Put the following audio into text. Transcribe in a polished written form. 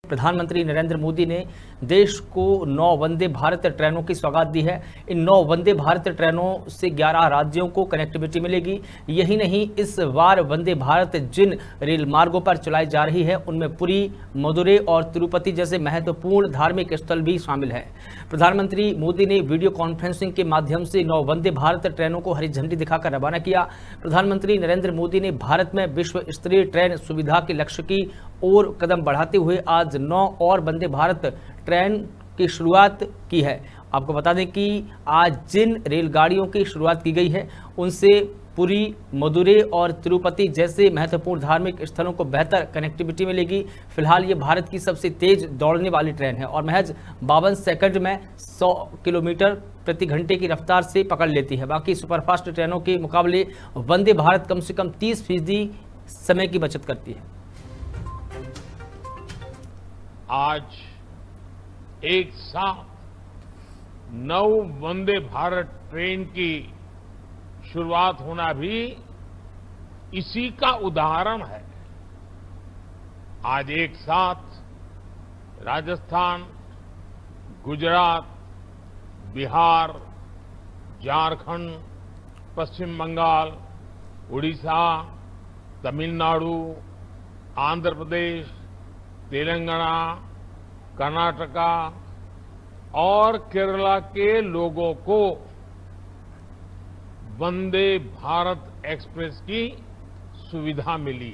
प्रधानमंत्री नरेंद्र मोदी ने देश को 9 वंदे भारत ट्रेनों की सौगात दी है। इन 9 वंदे भारत ट्रेनों से 11 राज्यों को कनेक्टिविटी मिलेगी। यही नहीं, इस बार वंदे भारत जिन रेल मार्गों पर चलाई जा रही है उनमें पुरी, मदुरै और तिरुपति जैसे महत्वपूर्ण धार्मिक स्थल भी शामिल है। प्रधानमंत्री मोदी ने वीडियो कॉन्फ्रेंसिंग के माध्यम से 9 वंदे भारत ट्रेनों को हरी झंडी दिखाकर रवाना किया। प्रधानमंत्री नरेंद्र मोदी ने भारत में विश्व स्तरीय ट्रेन सुविधा के लक्ष्य की ओर कदम बढ़ाते हुए आज 9 और वंदे भारत ट्रेन की शुरुआत की है। आपको बता दें कि आज जिन रेलगाड़ियों की शुरुआत की गई है उनसे पुरी, मदुरै और तिरुपति जैसे महत्वपूर्ण धार्मिक स्थलों को बेहतर कनेक्टिविटी मिलेगी। फिलहाल ये भारत की सबसे तेज दौड़ने वाली ट्रेन है और महज 52 सेकंड में 100 किलोमीटर प्रति घंटे की रफ्तार से पकड़ लेती है। बाकी सुपरफास्ट ट्रेनों के मुकाबले वंदे भारत कम से कम 30% समय की बचत करती है। आज एक साथ 9 वंदे भारत ट्रेन की शुरुआत होना भी इसी का उदाहरण है। आज एक साथ राजस्थान, गुजरात, बिहार, झारखंड, पश्चिम बंगाल, उड़ीसा, तमिलनाडु, आंध्र प्रदेश, तेलंगाना, कर्नाटका और केरला के लोगों को वंदे भारत एक्सप्रेस की सुविधा मिली